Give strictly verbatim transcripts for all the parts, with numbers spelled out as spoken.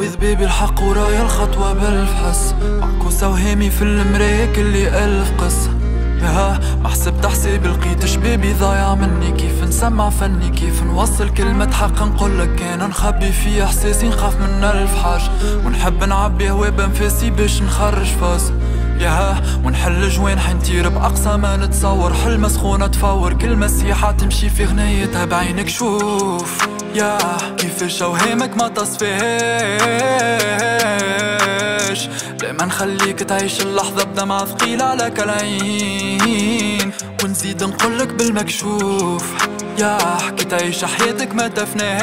معوذ بيبي الحق ورايا الخطوة بالفحص، معكوسة وهامي في المراية كلي ألف قصة. ياها ما حسبت حسابي لقيت شبابي ضايع مني، كيف نسمع فني كيف نوصل كلمة حق نقولك كان نخبي في احساسي نخاف من ألف حاجة، ونحب نعبي هوا بنفاسي باش نخرج فاس. ياها ونحل جوين حنطير بأقصى ما نتصور، حلمة سخونة تفور كل مسيحة تمشي في غنيتها بعينك شوف. يا كيفاش اوهامك ما تصفيهاش، دايما نخليك تعيش اللحظة بدمعة ثقيلة على كالعين، ونزيد نقولك بالمكشوف. يا كي تعيش حياتك ما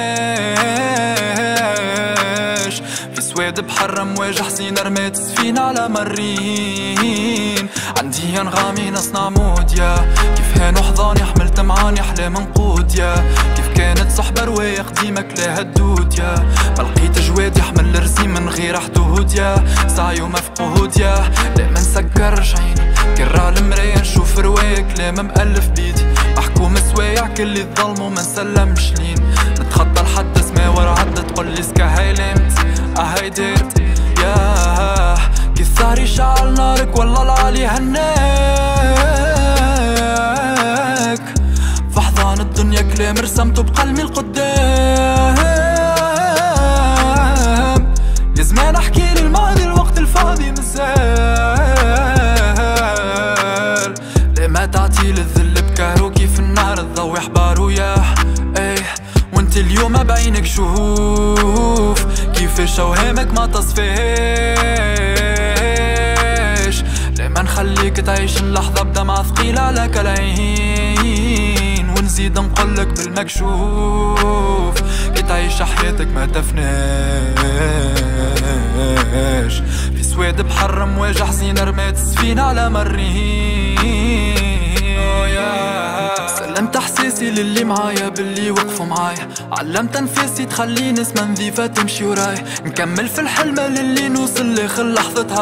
تفناهاش، في سواد بحر مواجه حزين رميت سفينة على مرين، عندي انغامي نصنع مود. يا كيف هانو حضاني حملت معاني احلام نقود. يا كيف كانت صحبة رواية قديمة كلاها الدود. يا ما لقيت جواد يحمل الرسيم من غير حدود. يا سعي ومفقود. يا لا ما نسكرش عيني كرا المراية نشوف رواية كلام مألف بيدي، محكوم سوايع كل الظلم وما نسلمش لين، نتخطى لحد سما ورا عدة تقولي سكا هايلمت اهاي ديرت. يا كي الثاري شعل نارك والله العالي هناك، في حضان الدنيا كلام رسمته بقلبي القدام، يا زمان احكيلي الماضي الوقت الفاضي مازال، ليه ما تعطيلي الذل بكاروكي في النهر تضوي حبارو. يا ايه وانت اليوم بعينك شوف كيفاش اوهامك ما تصفيهاش، دايما نخليك تعيش اللحظة بدمعة ثقيلة على كالعين، ونزيد نقولك بالمكشوف كي تعيش حياتك ما تفناش، في سواد بحر مواجه حزين رميت سفينة على مرين. سلمت احساسي للي معايا باللي وقفوا معايا، علمت انفاسي تخليني اسمها نظيفة تمشي ورايا، نكمل في الحلمة للي نوصل لاخر لحظتها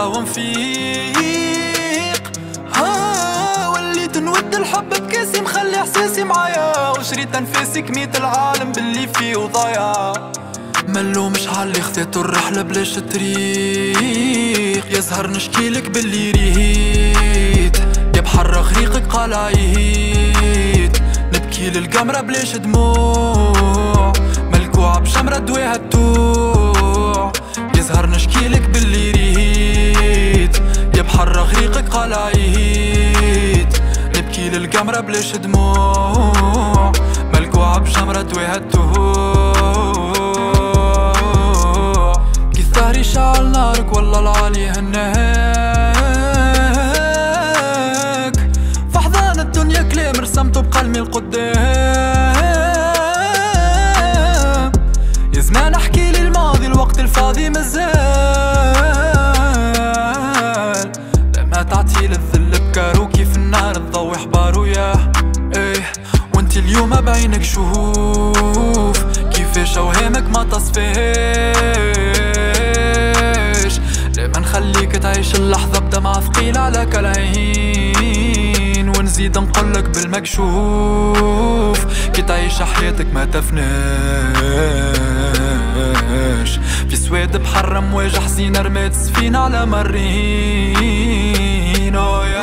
ونفيق. ها وليت نود الحب بكاسي مخلي احساسي معايا، وشريت انفاسي كميت العالم باللي فيه وضايع، ملو مش عالي خذيتو الرحلة بلاش طريق، يظهر نشكيلك باللي ريت، يا بحر غريقك قال عييت، نبكي للقمرة بلاش دموع، ملكوعة بشمرة دواها الدوع، يظهر نشكيلك باللي ريت، يا بحر غريقك قال عييت، نبكي للقمرة بلاش دموع، ملكوعة بشمرة دواها الدوع، كي الثاري شعل نارك والله العالي هناك، في حضان الدنيا كلام رسمته بقلبي القدام، يا زمان احكيلي الماضي الوقت الفاضي مازال، لما تعطيلي الذل بكاروكي في النهر تضوي حبارو. يا ايه وانت اليوم بعينك شوف كيفاش اوهامك ما تصفيهاش، دايما نخليك تعيش اللحظة بدمعة ثقيلة على كالعين، ونزيد نقولك بالمكشوف كي تعيش حياتك ما تفناش، في سواد بحر مواجه حزين رميت سفينة على مرين.